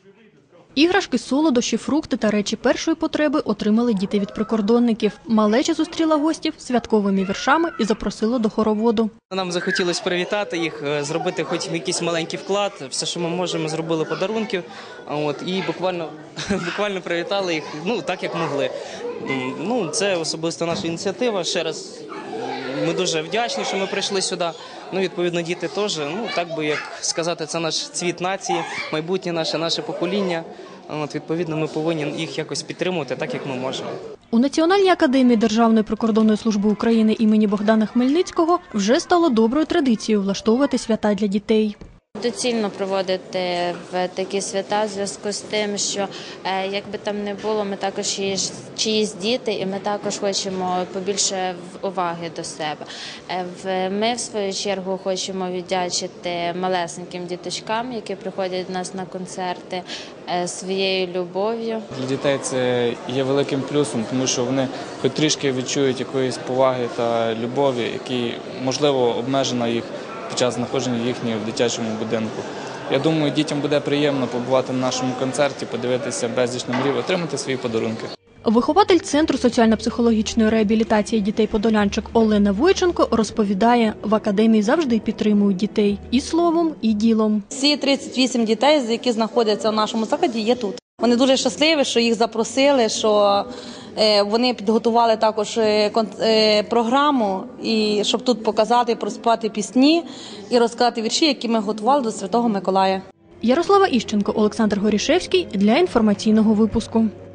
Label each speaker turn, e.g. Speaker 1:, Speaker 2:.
Speaker 1: Іграшки, солодощі, фрукти та речі першої потреби отримали діти від прикордонників. Малеча зустріла гостів святковими віршами і запросила до хороводу.
Speaker 2: Нам захотілося привітати їх, зробити хоч якийсь маленький вклад. Все, що ми можемо, зробили подарунки. І буквально привітали їх, так, як могли. Це особисто наша ініціатива. Ще раз ми дуже вдячні, що ми прийшли сюди. Відповідно, діти теж, так би як сказати, це наш цвіт нації, майбутнє наше покоління. Відповідно, ми повинні їх якось підтримувати так, як ми можемо.
Speaker 1: У Національній академії Державної прикордонної служби України імені Богдана Хмельницького вже стало доброю традицією влаштовувати свята для дітей.
Speaker 3: Доцільно проводити в такі свята в зв'язку з тим, що як би там не було, ми також чиїсь діти і ми також хочемо побільше уваги до себе. Ми, в свою чергу, хочемо віддячити малесеньким діточкам, які приходять до нас на концерти, своєю любов'ю.
Speaker 4: Для дітей це є великим плюсом, тому що вони хоч трішки відчують якоїсь поваги та любові, які, можливо, обмежена їх під час знаходження їхнього в дитячому будинку. Я думаю, дітям буде приємно побувати на нашому концерті, подивитися безліч номерів, отримати свої подарунки.
Speaker 1: Вихователь Центру соціально-психологічної реабілітації дітей-подолянчик Олена Войченко розповідає, в академії завжди підтримують дітей і словом, і ділом.
Speaker 5: Всі 38 дітей, які знаходяться в нашому закладі, є тут. Вони дуже щасливі, що їх запросили, що вони підготували також програму, і щоб тут показати, проспівати пісні і розказати вірші, які ми готували до Святого Миколая.
Speaker 1: Ярослава Іщенко, Олександр Горішевський для інформаційного випуску.